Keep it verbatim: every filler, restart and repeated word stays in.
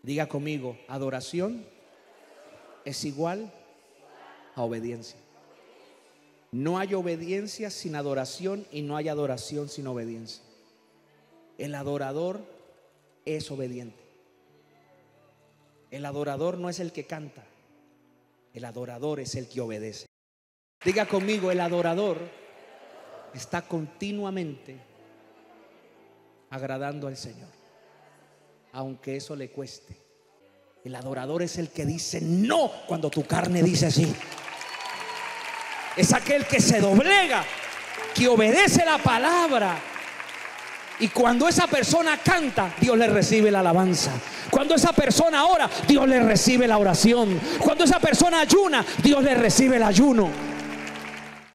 Diga conmigo, adoración es igual a obediencia. No hay obediencia sin adoración y no hay adoración sin obediencia. El adorador es obediente. El adorador no es el que canta, el adorador es el que obedece. Diga conmigo, el adorador está continuamente agradando al Señor, aunque eso le cueste. El adorador es el que dice no cuando tu carne dice sí. Es aquel que se doblega, que obedece la palabra. Y cuando esa persona canta, Dios le recibe la alabanza. Cuando esa persona ora, Dios le recibe la oración. Cuando esa persona ayuna, Dios le recibe el ayuno.